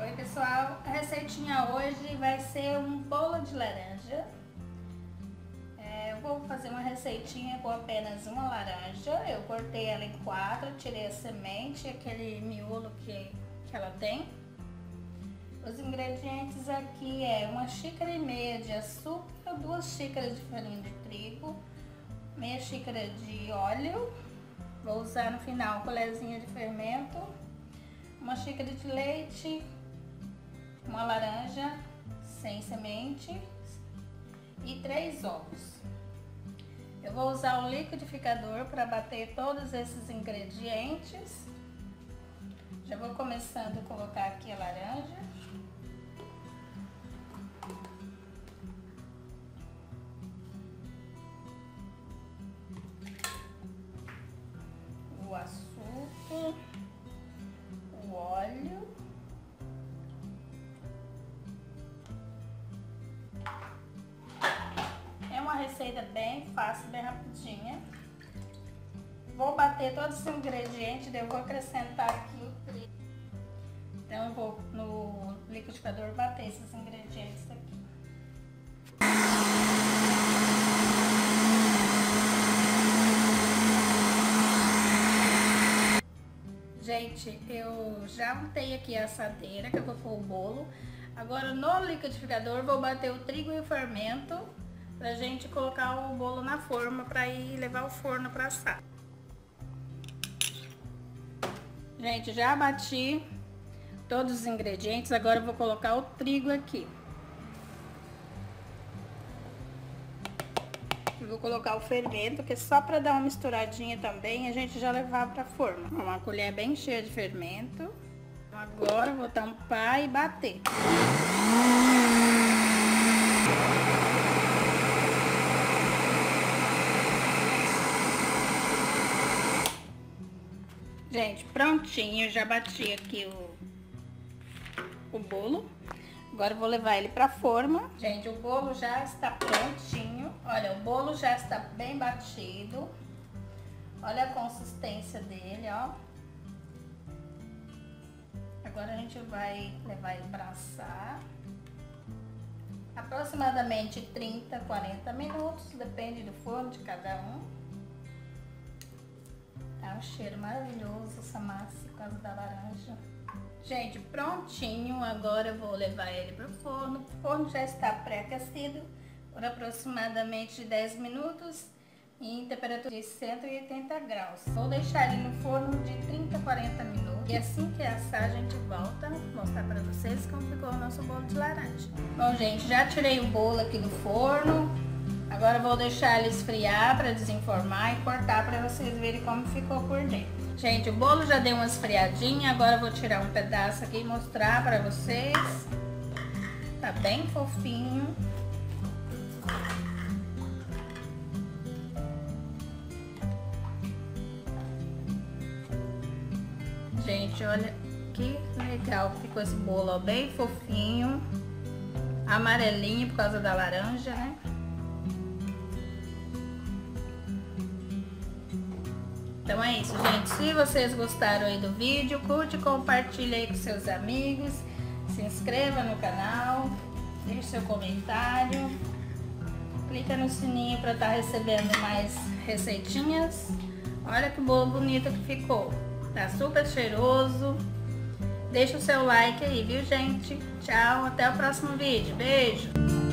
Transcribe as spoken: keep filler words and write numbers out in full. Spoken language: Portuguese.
Oi pessoal, a receitinha hoje vai ser um bolo de laranja. É, eu vou fazer uma receitinha com apenas uma laranja. Eu cortei ela em quatro, tirei a semente, aquele miolo que, que ela tem. Os ingredientes aqui é uma xícara e meia de açúcar, duas xícaras de farinha de trigo, meia xícara de óleo, vou usar no final uma colherzinha de fermento, uma xícara de leite, uma laranja sem semente e três ovos. Eu vou usar o liquidificador para bater todos esses ingredientes. Já vou começando a colocar aqui a laranja. O açúcar, o óleo, é uma receita bem fácil, bem rapidinha. Vou bater todos os ingredientes, daí eu vou acrescentar aqui o trigo. Então eu vou no liquidificador bater esses ingredientes aqui. Gente, eu já untei aqui a assadeira, que eu vou pôr o bolo. Agora no liquidificador vou bater o trigo e o fermento pra gente colocar o bolo na forma pra ir levar ao forno pra assar. Gente, já bati todos os ingredientes, agora eu vou colocar o trigo aqui. Eu vou colocar o fermento, que é só para dar uma misturadinha também, a gente já levar para forma. Uma colher bem cheia de fermento. Agora eu vou tampar e bater. Gente, prontinho, já bati aqui o, o bolo. Agora eu vou levar ele para forma. Gente, o bolo já está prontinho. Olha, o bolo já está bem batido. Olha a consistência dele, ó. Agora a gente vai levar ele para assar. Aproximadamente trinta, quarenta minutos, depende do forno de cada um. Tá um cheiro maravilhoso essa massa por causa da laranja. Gente, prontinho, agora eu vou levar ele para o forno. O forno já está pré-aquecido por aproximadamente dez minutos em temperatura de cento e oitenta graus. Vou deixar ele no forno de trinta a quarenta minutos e assim que assar a gente volta a mostrar para vocês como ficou o nosso bolo de laranja. Bom, gente, já tirei o bolo aqui do forno. Agora eu vou deixar ele esfriar para desenformar e cortar para vocês verem como ficou por dentro. Gente, o bolo já deu uma esfriadinha, agora eu vou tirar um pedaço aqui e mostrar para vocês. Tá bem fofinho. Gente, olha que legal que ficou esse bolo, ó, bem fofinho. Amarelinho por causa da laranja, né? Então é isso, gente. Se vocês gostaram aí do vídeo, curte, compartilha aí com seus amigos. Se inscreva no canal, deixe seu comentário. Clica no sininho para estar recebendo mais receitinhas. Olha que bolo bonito que ficou. Tá super cheiroso. Deixa o seu like aí, viu, gente? Tchau, até o próximo vídeo. Beijo!